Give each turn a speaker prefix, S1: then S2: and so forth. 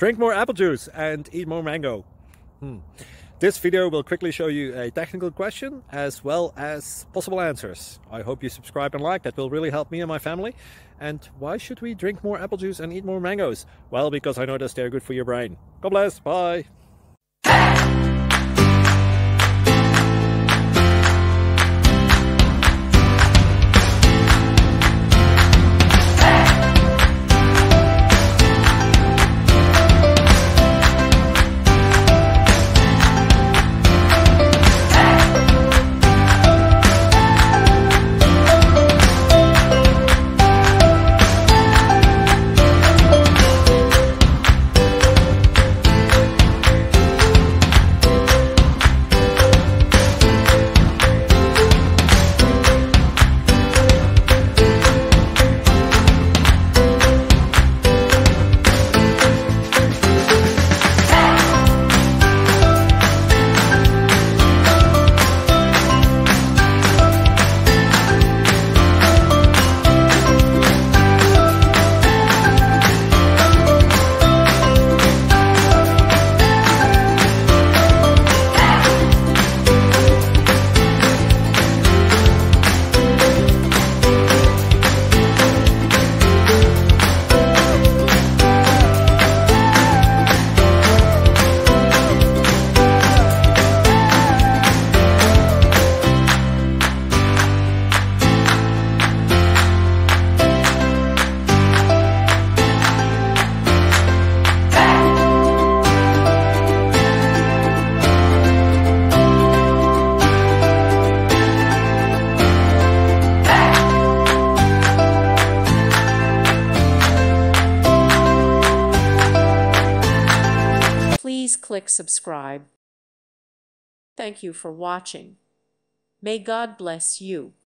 S1: Drink more apple juice and eat more mango. This video will quickly show you a technical question as well as possible answers. I hope you subscribe and like, that will really help me and my family. And why should we drink more apple juice and eat more mangoes? Well, because I noticed they're good for your brain. God bless, bye!
S2: Please click subscribe. Thank you for watching. May God bless you.